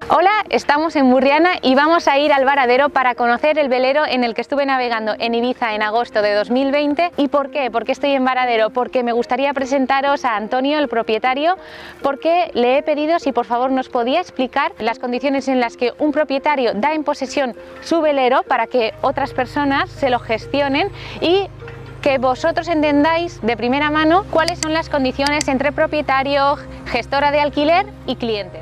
Hola, estamos en Burriana y vamos a ir al varadero para conocer el velero en el que estuve navegando en Ibiza en agosto de 2020. ¿Y por qué? ¿Por qué estoy en varadero? Porque me gustaría presentaros a Antonio, el propietario, porque le he pedido si por favor nos podía explicar las condiciones en las que un propietario da en posesión su velero para que otras personas se lo gestionen y que vosotros entendáis de primera mano cuáles son las condiciones entre propietario, gestora de alquiler y cliente.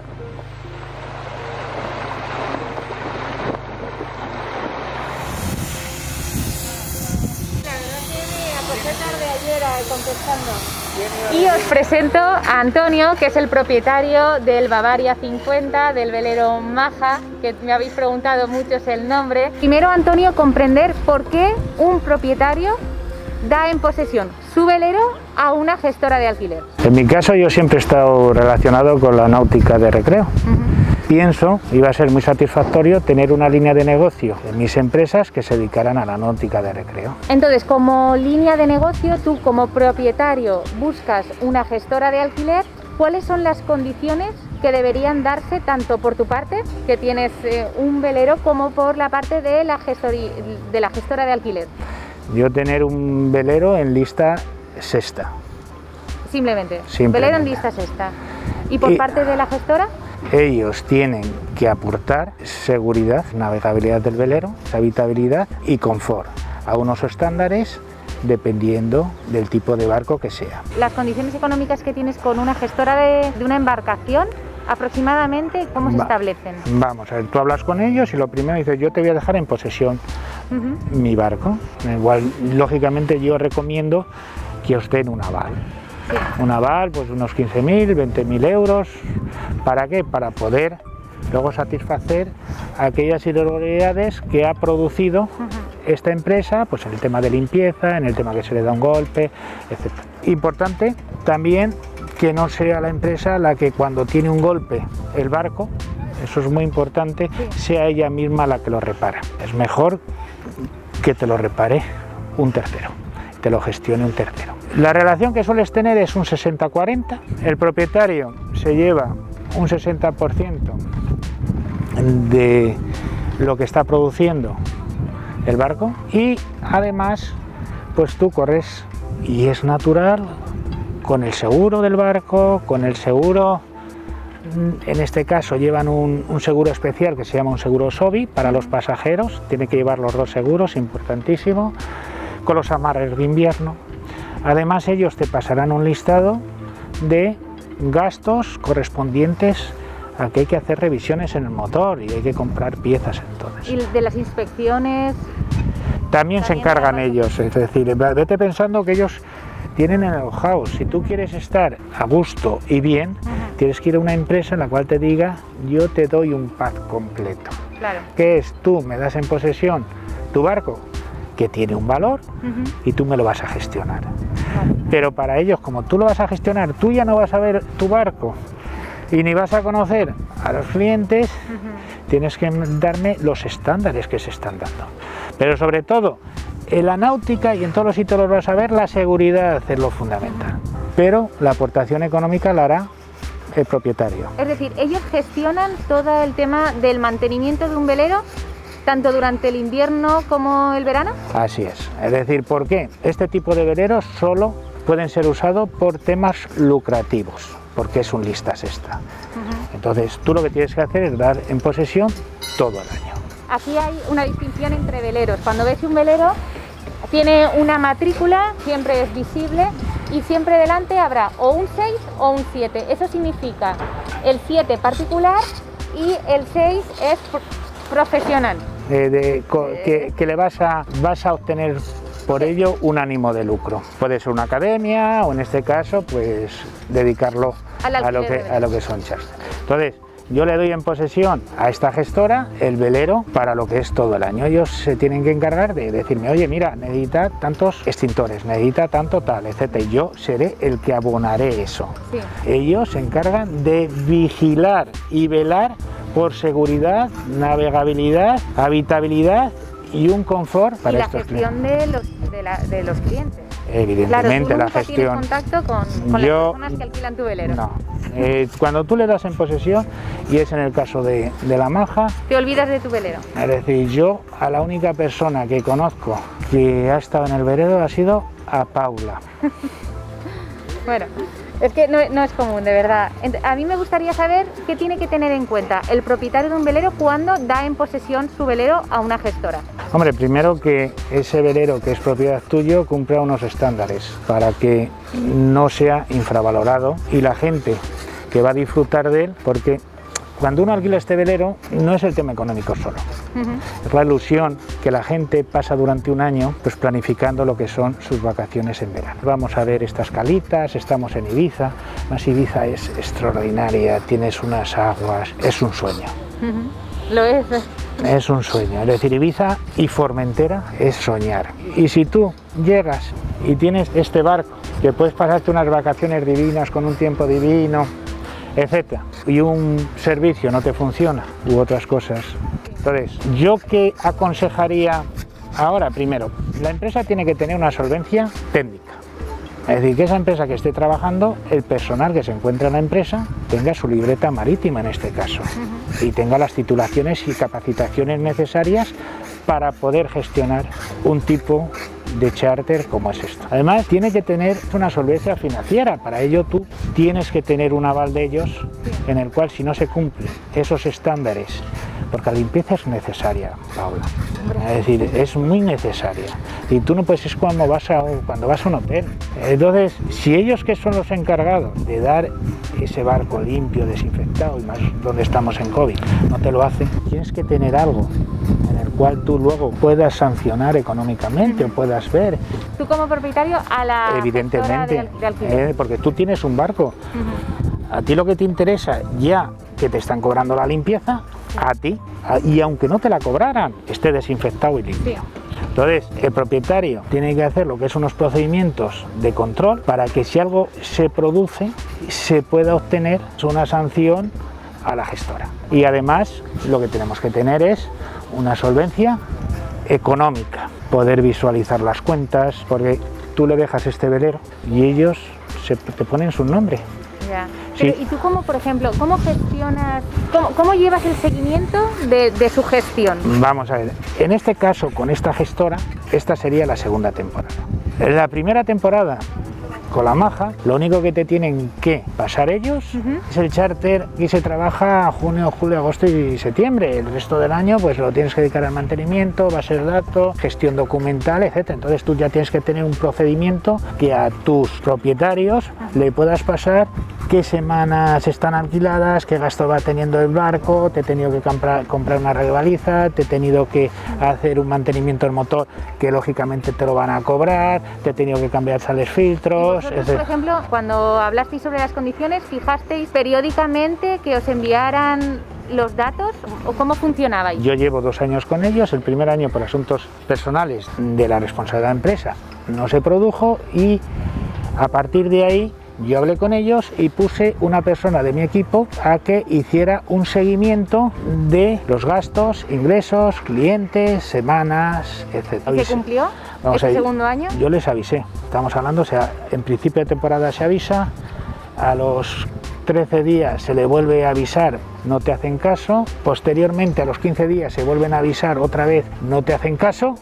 Y os presento a Antonio, que es el propietario del Bavaria 50, del velero Maja, que me habéis preguntado muchos el nombre. Primero, Antonio, comprender por qué un propietario da en posesión su velero a una gestora de alquiler. En mi caso yo siempre he estado relacionado con la náutica de recreo. Pienso, iba a ser muy satisfactorio tener una línea de negocio en mis empresas que se dedicaran a la náutica de recreo. Entonces, como línea de negocio, tú como propietario buscas una gestora de alquiler. ¿Cuáles son las condiciones que deberían darse tanto por tu parte, que tienes un velero, como por la parte de la gestora de alquiler? Yo tener un velero en lista sexta. Simplemente. Velero en lista sexta. ¿Y por parte de la gestora? Ellos tienen que aportar seguridad, navegabilidad del velero, habitabilidad y confort a unos estándares dependiendo del tipo de barco que sea. Las condiciones económicas que tienes con una gestora de una embarcación, aproximadamente, ¿cómo se establecen? Vamos a ver, tú hablas con ellos y lo primero dices, yo te voy a dejar en posesión mi barco. Igual, lógicamente yo recomiendo que os den un aval. Sí. Un aval, pues unos 15.000, 20.000 euros. ¿Para qué? Para poder luego satisfacer aquellas irregularidades que ha producido esta empresa, pues en el tema de limpieza, en el tema que se le da un golpe, etc. Importante también que no sea la empresa la que cuando tiene un golpe el barco, eso es muy importante, sea ella misma la que lo repara. Es mejor que te lo repare un tercero, te lo gestione un tercero. La relación que sueles tener es un 60-40, el propietario se lleva un 60% de lo que está produciendo el barco y además pues tú corres, y es natural, con el seguro del barco, con el seguro, en este caso llevan un seguro especial que se llama un seguro SOBI para los pasajeros, tiene que llevar los dos seguros, importantísimo, con los amarres de invierno. Además ellos te pasarán un listado de gastos correspondientes a que hay que hacer revisiones en el motor y hay que comprar piezas entonces. ¿Y de las inspecciones? También se encargan ellos, es decir, vete pensando que ellos tienen el know-how. Si tú quieres estar a gusto y bien, tienes que ir a una empresa en la cual te diga, yo te doy un pack completo. Claro. Que es, tú me das en posesión tu barco, que tiene un valor, y tú me lo vas a gestionar. Pero para ellos, como tú lo vas a gestionar, tú ya no vas a ver tu barco y ni vas a conocer a los clientes, tienes que darme los estándares que se están dando. Pero sobre todo, en la náutica y en todos los sitios los vas a ver, la seguridad es lo fundamental. Pero la aportación económica la hará el propietario. Es decir, ellos gestionan todo el tema del mantenimiento de un velero, tanto durante el invierno como el verano. Así es. Es decir, ¿por qué? Este tipo de veleros solo pueden ser usados por temas lucrativos, porque es un lista sexta. Entonces, tú lo que tienes que hacer es dar en posesión todo el año. Aquí hay una distinción entre veleros. Cuando ves un velero, tiene una matrícula, siempre es visible y siempre delante habrá o un 6 o un 7. Eso significa el 7 particular y el 6 es profesional. Que le vas a obtener por ello un ánimo de lucro. Puede ser una academia o en este caso pues dedicarlo a lo que son charters. Entonces yo le doy en posesión a esta gestora el velero para lo que es todo el año. Ellos se tienen que encargar de decirme, oye mira, necesita tantos extintores, necesita tanto tal, etc. Y yo seré el que abonaré eso. Sí. Ellos se encargan de vigilar y velar por seguridad, navegabilidad, habitabilidad y un confort para estos clientes. Y la gestión de los clientes. Evidentemente, claro, la gestión. ¿Tienes contacto con las personas que alquilan tu velero? No. Cuando tú le das en posesión, y es en el caso de la maja, te olvidas de tu velero. Es decir, yo a la única persona que conozco que ha estado en el velero ha sido a Paula. Bueno, es que no es común, de verdad. A mí me gustaría saber qué tiene que tener en cuenta el propietario de un velero cuando da en posesión su velero a una gestora. Hombre, primero que ese velero que es propiedad tuyo cumpla unos estándares para que no sea infravalorado y la gente que va a disfrutar de él, porque cuando uno alquila este velero no es el tema económico solo, es la ilusión que la gente pasa durante un año pues planificando lo que son sus vacaciones en verano. Vamos a ver estas calitas, estamos en Ibiza, más Ibiza es extraordinaria, tienes unas aguas, es un sueño. Lo es. Es un sueño, es decir, Ibiza y Formentera es soñar. Y si tú llegas y tienes este barco, que puedes pasarte unas vacaciones divinas con un tiempo divino, etcétera, y un servicio no te funciona u otras cosas. Entonces, ¿yo qué aconsejaría ahora? Primero, la empresa tiene que tener una solvencia técnica. Es decir, que esa empresa que esté trabajando, el personal que se encuentra en la empresa tenga su libreta marítima en este caso y tenga las titulaciones y capacitaciones necesarias para poder gestionar un tipo de charter como es esto. Además, tiene que tener una solvencia financiera. Para ello tú tienes que tener un aval de ellos en el cual, si no se cumplen esos estándares, porque la limpieza es necesaria, Paula, es decir, es muy necesaria y tú no puedes, es cuando vas a un hotel. Entonces, si ellos, que son los encargados de dar ese barco limpio, desinfectado, y más donde estamos en COVID, no te lo hacen, tienes que tener algo en el cual tú luego puedas sancionar económicamente o puedas ver. Tú como propietario a la evidentemente de alquiler. Porque tú tienes un barco, a ti lo que te interesa, ya que te están cobrando la limpieza, a ti, y aunque no te la cobraran, esté desinfectado y limpio. Entonces, el propietario tiene que hacer lo que es unos procedimientos de control para que si algo se produce, se pueda obtener una sanción a la gestora. Y además, lo que tenemos que tener es una solvencia económica, poder visualizar las cuentas, porque tú le dejas este velero y ellos te ponen su nombre. Ya. Pero, sí. ¿Y tú cómo, por ejemplo, cómo gestionas, cómo llevas el seguimiento de su gestión? Vamos a ver, en este caso, con esta gestora, esta sería la segunda temporada. En la primera temporada, con la maja, lo único que te tienen que pasar ellos es el charter, y se trabaja junio, julio, agosto y septiembre. El resto del año pues lo tienes que dedicar al mantenimiento, base de datos, gestión documental, etcétera. Entonces tú ya tienes que tener un procedimiento que a tus propietarios le puedas pasar qué semanas están alquiladas, qué gasto va teniendo el barco, te he tenido que comprar una rebaliza, te he tenido que hacer un mantenimiento del motor que lógicamente te lo van a cobrar, te he tenido que cambiar sales filtros. Vosotros, por ejemplo, cuando hablasteis sobre las condiciones, ¿fijasteis periódicamente que os enviaran los datos o cómo funcionabais? Yo llevo 2 años con ellos, el primer año por asuntos personales de la responsabilidad de la empresa no se produjo y a partir de ahí yo hablé con ellos y puse una persona de mi equipo a que hiciera un seguimiento de los gastos, ingresos, clientes, semanas, etc. ¿Y se cumplió este segundo año? Yo les avisé, estamos hablando, o sea, en principio de temporada se avisa, a los 13 días se le vuelve a avisar, no te hacen caso, posteriormente a los 15 días se vuelven a avisar otra vez, no te hacen caso,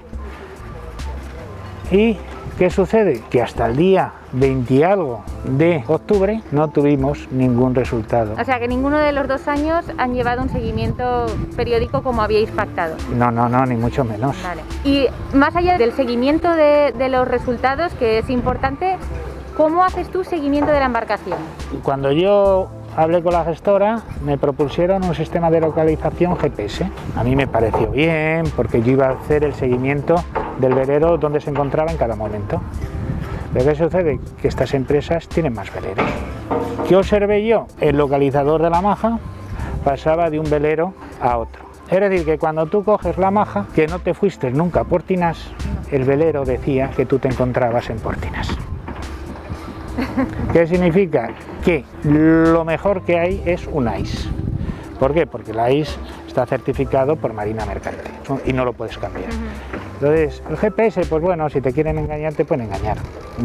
y ¿qué sucede? Que hasta el día 20 y algo de octubre no tuvimos ningún resultado. O sea que ninguno de los 2 años han llevado un seguimiento periódico como habíais pactado. No, ni mucho menos. Vale. Y más allá del seguimiento de los resultados, que es importante, ¿cómo haces tú seguimiento de la embarcación? Cuando yo hablé con la gestora, me propusieron un sistema de localización GPS. A mí me pareció bien, porque yo iba a hacer el seguimiento del velero donde se encontraba en cada momento. Pero ¿qué sucede? Que estas empresas tienen más veleros. ¿Qué observé yo? El localizador de la maja pasaba de un velero a otro. Es decir, que cuando tú coges la maja, que no te fuiste nunca a Portinás, el velero decía que tú te encontrabas en Portinás. ¿Qué significa? Que lo mejor que hay es un AIS. ¿Por qué? Porque el AIS está certificado por Marina Mercante. y no lo puedes cambiar. Entonces, el GPS, pues bueno, si te quieren engañar, te pueden engañar.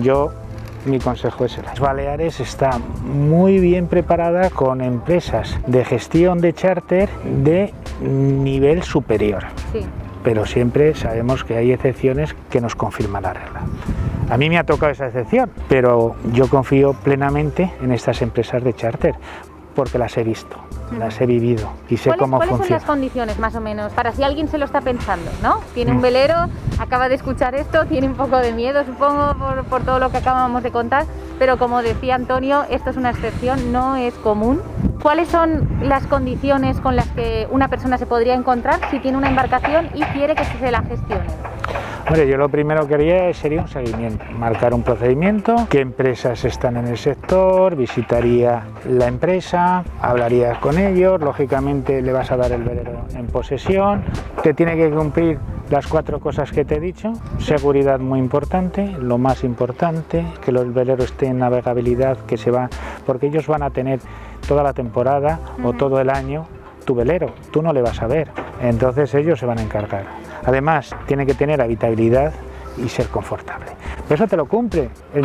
Mi consejo es las Baleares está muy bien preparada con empresas de gestión de charter de nivel superior. Sí. Pero siempre sabemos que hay excepciones que nos confirman la regla. A mí me ha tocado esa excepción, pero yo confío plenamente en estas empresas de charter porque las he visto, las he vivido y sé cómo funciona. ¿Cuáles son las condiciones más o menos para si alguien se lo está pensando, ¿no? Tiene un velero, acaba de escuchar esto, tiene un poco de miedo, supongo, por todo lo que acabamos de contar, pero como decía Antonio, esto es una excepción, no es común. ¿Cuáles son las condiciones con las que una persona se podría encontrar si tiene una embarcación y quiere que se la gestione? Hombre, yo lo primero que haría sería un seguimiento, marcar un procedimiento, qué empresas están en el sector, visitaría la empresa, hablaría con ellos, lógicamente le vas a dar el velero en posesión, te tiene que cumplir las 4 cosas que te he dicho, seguridad muy importante, lo más importante, que el velero esté en navegabilidad, que se va, porque ellos van a tener toda la temporada o todo el año tu velero, tú no le vas a ver, entonces ellos se van a encargar. Además, tiene que tener habitabilidad y ser confortable. Pero eso te lo cumple el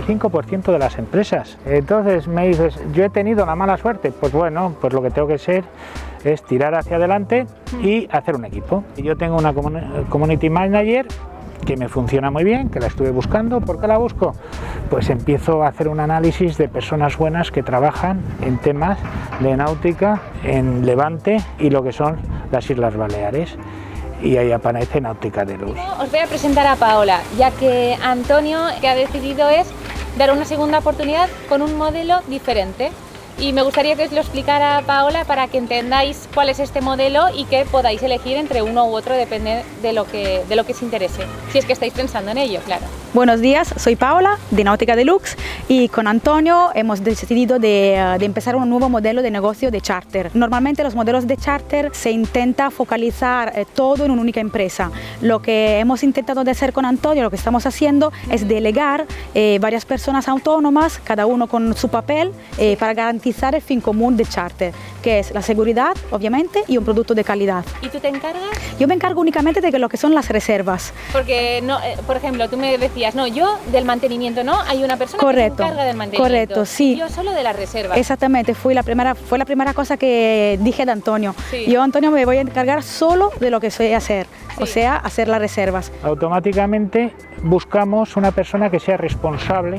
95% de las empresas. Entonces me dices, yo he tenido la mala suerte, pues bueno, pues lo que tengo que ser es tirar hacia adelante y hacer un equipo. Yo tengo una community manager que me funciona muy bien, que la estuve buscando. ¿Por qué la busco? Pues empiezo a hacer un análisis de personas buenas que trabajan en temas de náutica en Levante y lo que son las Islas Baleares. Y ahí aparece Náutica Deluxe. Os voy a presentar a Paola, ya que Antonio que ha decidido es dar una segunda oportunidad con un modelo diferente. Y me gustaría que os lo explicara Paola para que entendáis cuál es este modelo y que podáis elegir entre uno u otro, depende de lo que os interese, si es que estáis pensando en ello, claro. Buenos días, soy Paola de Náutica Deluxe y con Antonio hemos decidido de empezar un nuevo modelo de negocio de charter. Normalmente los modelos de charter se intenta focalizar todo en una única empresa. Lo que hemos intentado de hacer con Antonio, lo que estamos haciendo es delegar varias personas autónomas, cada uno con su papel, para garantizar el fin común de charter, que es la seguridad, obviamente, y un producto de calidad. ¿Y tú te encargas? Yo me encargo únicamente de lo que son las reservas. Porque, no, por ejemplo, tú me decías, no, yo del mantenimiento no, hay una persona que se encarga del mantenimiento. Correcto, sí. Yo solo de las reservas. Exactamente, fue la primera cosa que dije de Antonio. Sí. Yo, Antonio, me voy a encargar solo de lo que sé hacer, sí. O sea, hacer las reservas. Automáticamente buscamos una persona que sea responsable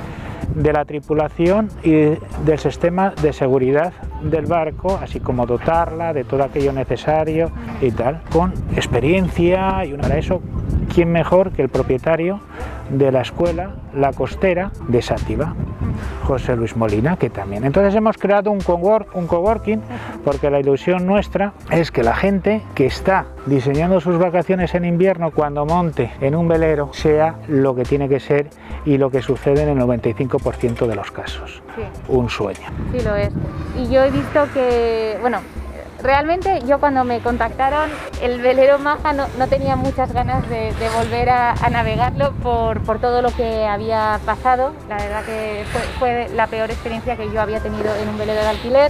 de la tripulación y del sistema de seguridad del barco, así como dotarla de todo aquello necesario y tal, con experiencia. Y para eso, ¿quién mejor que el propietario de la escuela La Costera de Sátiva, José Luis Molina, que también? Entonces hemos creado un coworking, porque la ilusión nuestra es que la gente que está diseñando sus vacaciones en invierno, cuando monte en un velero, sea lo que tiene que ser y lo que sucede en el 95% de los casos. Sí. Un sueño. Sí, lo es. Y yo he visto que, bueno, realmente yo cuando me contactaron, el velero Maja no tenía muchas ganas de volver a navegarlo por todo lo que había pasado. La verdad que fue la peor experiencia que yo había tenido en un velero de alquiler.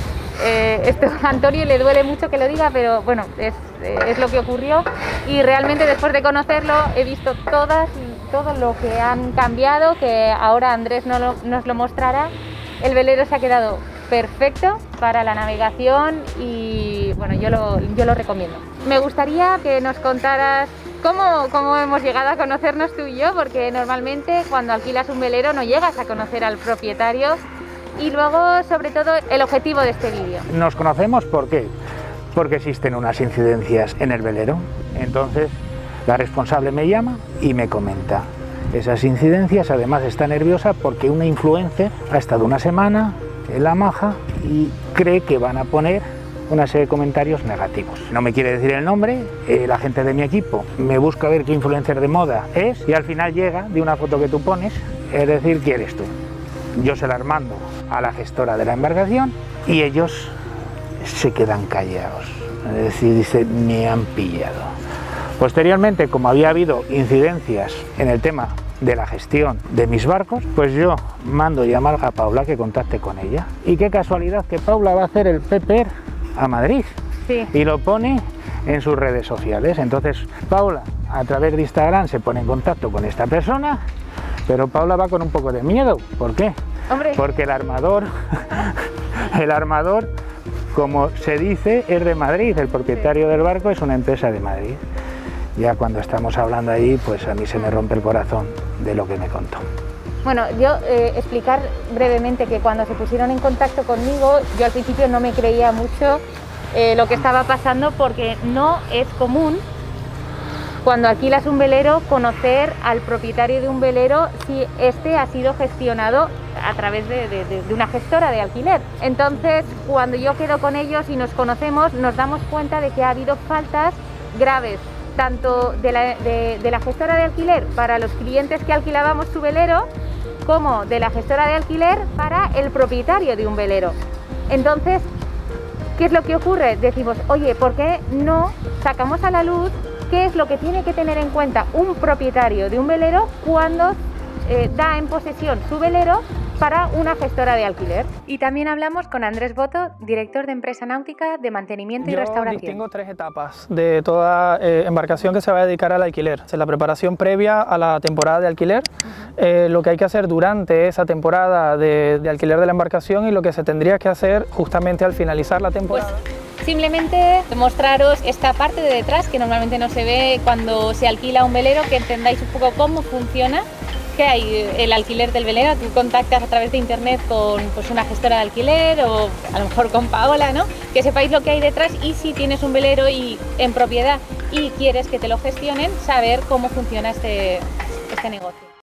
Esto a Antonio le duele mucho que lo diga, pero bueno, es lo que ocurrió. Y realmente después de conocerlo he visto todo lo que han cambiado, que ahora Andrés nos lo mostrará. El velero se ha quedado perfecto para la navegación y bueno, yo lo recomiendo. Me gustaría que nos contaras cómo hemos llegado a conocernos tú y yo, porque normalmente cuando alquilas un velero no llegas a conocer al propietario. Y luego, sobre todo, el objetivo de este vídeo. Nos conocemos, ¿por qué? Porque existen unas incidencias en el velero. Entonces, la responsable me llama y me comenta esas incidencias. Además, está nerviosa porque una influencer ha estado una semana en La Maja y cree que van a poner una serie de comentarios negativos. No me quiere decir el nombre, la gente de mi equipo me busca ver qué influencer de moda es y al final llega de una foto que tú pones, es decir, ¿quién eres tú? Yo se la mando a la gestora de la embarcación y ellos se quedan callados, es decir, dice, me han pillado. Posteriormente, como había habido incidencias en el tema de la gestión de mis barcos, pues yo mando llamar a Paula que contacte con ella. Y qué casualidad que Paula va a hacer el PPR a Madrid. Sí. Y lo pone en sus redes sociales. Entonces Paula, a través de Instagram, se pone en contacto con esta persona, pero Paula va con un poco de miedo. ¿Por qué? Hombre. Porque el armador, como se dice, es de Madrid, el propietario del barco es una empresa de Madrid. Ya cuando estamos hablando ahí, pues a mí se me rompe el corazón de lo que me contó. Bueno, yo explicar brevemente que cuando se pusieron en contacto conmigo, yo al principio no me creía mucho lo que estaba pasando, porque no es común cuando alquilas un velero conocer al propietario de un velero si este ha sido gestionado a través de una gestora de alquiler. Entonces, cuando yo quedo con ellos y nos conocemos, nos damos cuenta de que ha habido faltas graves, tanto de la gestora de alquiler para los clientes que alquilábamos su velero, como de la gestora de alquiler para el propietario de un velero. Entonces, ¿qué es lo que ocurre? Decimos, oye, ¿por qué no sacamos a la luz qué es lo que tiene que tener en cuenta un propietario de un velero cuando da en posesión su velero para una gestora de alquiler? Y también hablamos con Andrés Boto, director de empresa náutica de mantenimiento y restauración. Yo distingo 3 etapas de toda embarcación que se va a dedicar al alquiler. La preparación previa a la temporada de alquiler, lo que hay que hacer durante esa temporada de alquiler de la embarcación y lo que se tendría que hacer justamente al finalizar la temporada. Pues simplemente mostraros esta parte de detrás que normalmente no se ve cuando se alquila un velero, que entendáis un poco cómo funciona. Que hay el alquiler del velero, tú contactas a través de internet con pues, una gestora de alquiler o a lo mejor con Paola, ¿no? Que sepáis lo que hay detrás, y si tienes un velero en propiedad y quieres que te lo gestionen, saber cómo funciona este negocio.